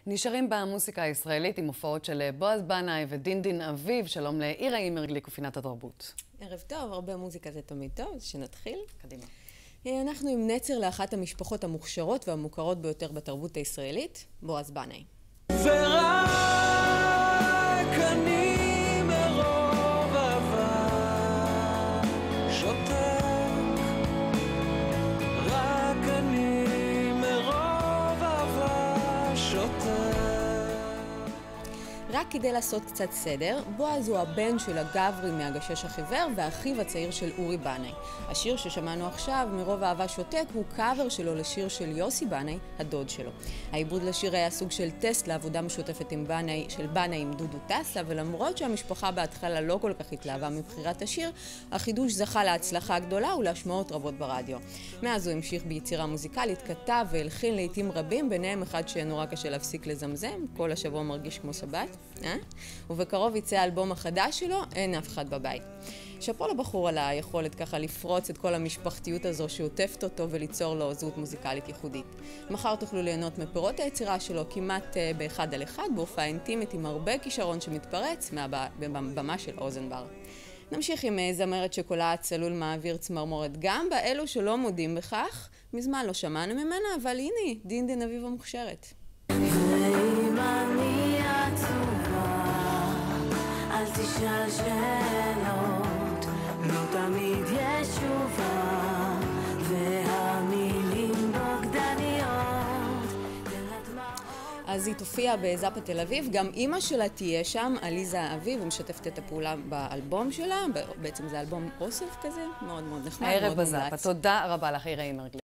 נשארים במוסיקה הישראלית עם הופעות של בועז בנאי ודינדין אביב. שלום לאירה אימרגליק ופינת התרבות. ערב טוב, הרבה מוזיקה זה תמיד טוב, אז שנתחיל. קדימה. אנחנו עם נצר לאחת המשפחות המוכשרות והמוכרות ביותר בתרבות הישראלית, בועז בנאי. ורק אני מרוב אהבה שותק, רק אני מרוב אהבה שותק. רק כדי לעשות קצת סדר, בועז הוא הבן של הגברי מהגשש החיוור ואחיו הצעיר של אורי בנאי. השיר ששמענו עכשיו, מרוב אהבה שותק, הוא קאבר שלו לשיר של יוסי בנאי, הדוד שלו. העיבוד לשיר היה סוג של טסט לעבודה משותפת של בנאי עם דודו טסה, ולמרות שהמשפחה בהתחלה לא כל כך התלהבה מבחירת השיר, החידוש זכה להצלחה גדולה ולהשמעות רבות ברדיו. מאז הוא המשיך ביצירה מוזיקלית, כתב והלחין לעיתים רבים, ביניהם אחד שנורא קשה להפסיק לזמזם, כל השבוע מרגיש כמו שבת. ובקרוב יצא האלבום החדש שלו, אין אף אחד בבית. שאפו לבחור על היכולת ככה לפרוץ את כל המשפחתיות הזו שעוטפת אותו וליצור לו זהות מוזיקלית ייחודית. מחר תוכלו ליהנות מפירות היצירה שלו כמעט באחד על אחד, בהופעה אינטימית עם הרבה כישרון שמתפרץ מהבמה של אוזנבר. נמשיך עם זמרת שקולה צלול מעביר צמרמורת גם באלו שלא מודים בכך. מזמן לא שמענו ממנה, אבל הנה, דינדין אביב המוכשרת. ואם אני עצובה, אל תשאל שאלות, לא תמיד יש תשובה, והמילים בוגדניות. אז היא תופיע בזאפה תל אביב, גם אימא שלה תהיה שם, עליזה אביב, ומשתפת את הפעולה באלבום שלה, בעצם זה אלבום אוסף כזה, מאוד מאוד נחמד, מאוד הערב מומלץ. בזאפה. תודה רבה לך, אירה אימרגליק.